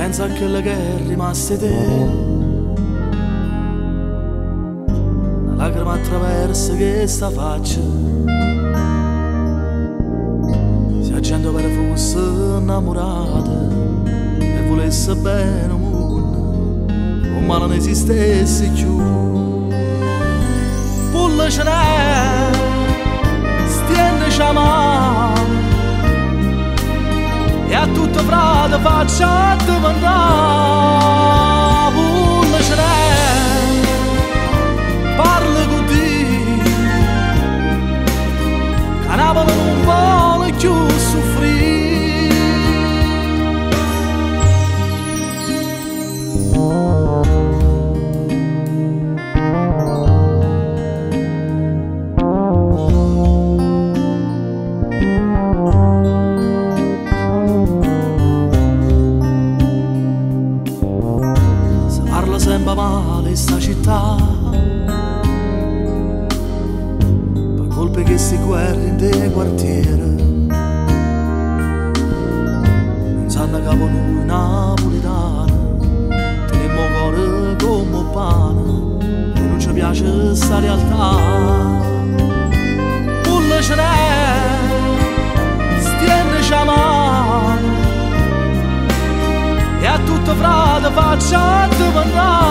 pensa a quello che è rimasto te. Una lacrima attraversa questa faccia, se la gente per fosse innamorata e volesse bene un mondo, o male non esistesse più. Pulla ce n'è, stiendoci a mano, e a tutto frate faccia domandare. Pulla ce n'è, parla con te, che Napoli non vuole più soffrire. Sembra male sta città, per colpe che si guerra in dei quartieri, non sanno capo noi napolitano, teniamo cuore come pane e non ci piace sta realtà. Pulla ce n'è, stiendoci a mano, e a tutto frate faccia domandare.